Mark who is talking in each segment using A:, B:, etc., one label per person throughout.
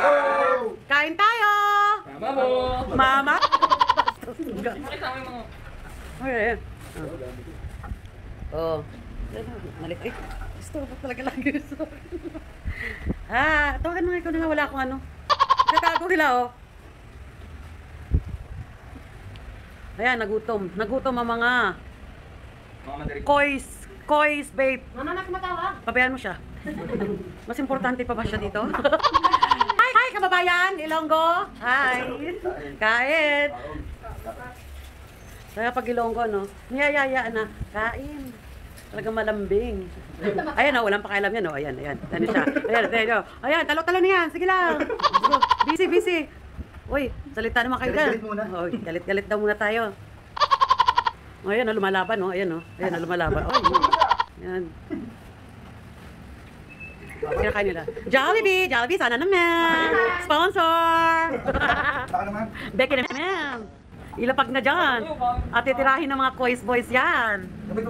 A: Kain tayo!
B: Mama mo!
A: Mama?
B: Makita mo yung mga...
A: Okay. Oh. Malit. Eh, gusto ko talaga lagi. Tawagan mo nga ikaw na nga wala akong ano. Kakago sila, oh. Ayan, nagutom. Nagutom ang mga kois, babe.
C: Mama, mas matawa.
A: Pabayaan mo siya. Mas importante pa ba siya dito? Hi, kababayan! Ilonggo! Hi! Kain! Kaya pag Ilonggo, no? Niyayaya na. Kain! Talagang malambing. Ayan, oh, walang pakialam yan, oh. Ayan. Ano siya? Ayan. Ayan, talo-talo na yan. Sige lang. Busy. Uy, salita naman kayo dyan. Galit daw muna tayo. O, ayan, lumalaban, no? Ayan, lumalaban. O, ayan. Kinakain nila. Jollibee, sana naman. Sponsor.
D: Baka naman.
A: Becky naman. Ilapag na dyan. At titirahin ng mga Kois boys yan.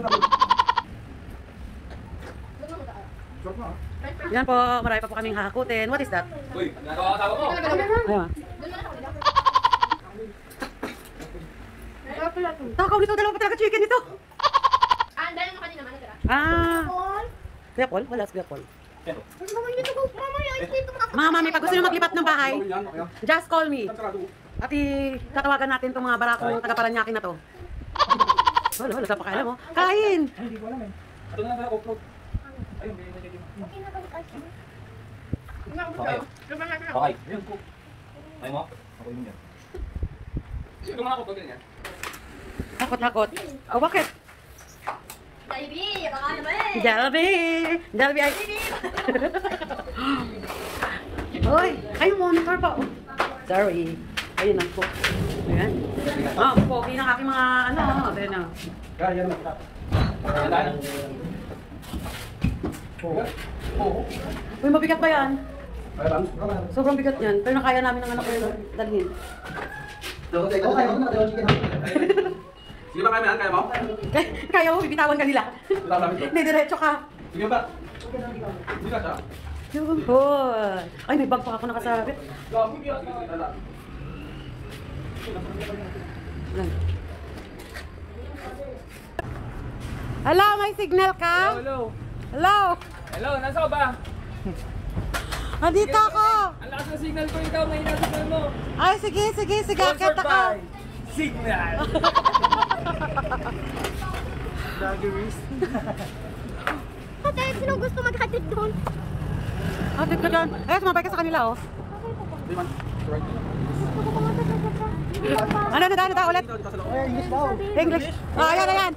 A: Yan po, marami pa po kaming hahakutin. What is that?
B: Uy, nagawa ka mo!
A: Ayan. Takaw nito, dalawa pa talaga chicken nito.
C: Dahil mo kanina, manitira.
A: Kuya Paul? Wala si Kuya Paul.
C: Mama, hindi ko. Mama, yung dito mo.
A: Mami, pag gusto nyo maglipat ng bahay, just call me. At tatawagan natin itong mga barakong taga-Paranyakin na to. Wala sa pakialam mo. Kain!
D: Hindi ko alam eh.
B: Ito na tayo, offroad. Ayun, ganyan.
C: Okay na balik ice cream.
B: Okay. Ayun, cook. Ayaw mo? Ako yun yan. Sino mga cook ganyan?
A: Takot. Oh, bakit?
C: Jollibee, baka naman.
A: Jollibee ay... Hoy, ay monitor pa. Sorry. Ayun ang cook. Ayan. Pogi ng aking mga ano. Ayan na.
D: Kaya na.
B: Ayan.
A: Uy, mabigat ba yan?
D: Ayan.
A: Sobrang bigat yan. Pero nakaya namin ng anak ko yung dalhin.
D: Sige ba kaya kaya mo?
A: Kaya mo, bibitawan ka nila. Hindi, diretso ka.
D: Sige ba? Hindi ka siya?
A: Yung boy. Ay, may bag pa ako nakasabit. Hello, may signal ka?
B: Hello, nasa ka ba?
A: Andito ako.
B: Ang lakas ng signal ko, ikaw may signal mo.
A: Ay, sige. Akit ako.
B: Signal!
C: Ate, sino gusto maghatid doon?
A: Hatid ka dyan. Ay, sumabay ka sa kanila, oh. Ano ulit?
D: English daw.
A: English. Oh, ayan.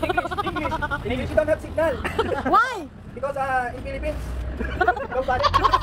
D: English you don't have signal.
A: Why?
D: Because in Philippines, nobody.